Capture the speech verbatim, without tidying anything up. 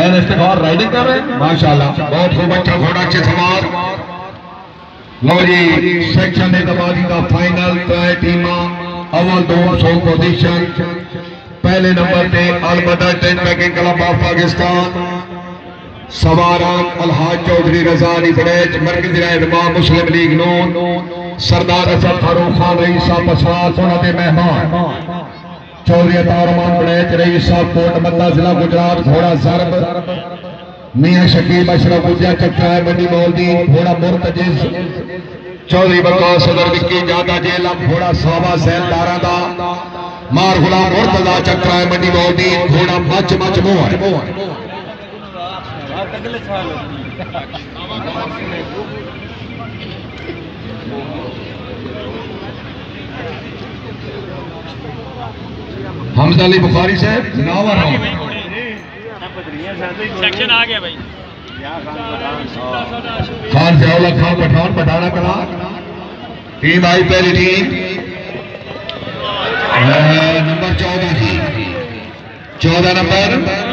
इस्तेमाल राइडिंग कर रहे हैं माशाल्लाह, बहुत खूब, अच्छा घोड़ा, अच्छे सवार। लो जी, सेक्शन एतमादी का फाइनल त्रै टीमा अव्वल दो सौ पोजीशन। पहले नंबर पे Albadar tent packing club of Pakistan, सवारान अलहाज चौधरी रजा अली बड़ैच, मरकजी रहनुमा मुस्लिम लीग नून, सरदार असद फारूक खान रईस साहब पसवार, उन्होंने मेहमान चौधरी अतारमान बड़ैच रईस साहब कोट मद्दा जिला गुजरात। घोड़ा जरब मियां शकीब अशरफ गुजिया चक्राय मंडी मौलदी, घोड़ा मुर्तजिज चौधरी बकौस सदर विक्की जादा जेलम, घोड़ा सावा सैन दारा दा मार गुलाम मुर्तजा चक्राय मंडी मौलदी, घोड़ा मच मच मोहर। हमजा अली बुखारी साहब नावर सेक्शन आ गया भाई। खान जयाउल्ला खान पठान पठाना कला टीम आई, पहली टीम नंबर चौदह की चौदह नंबर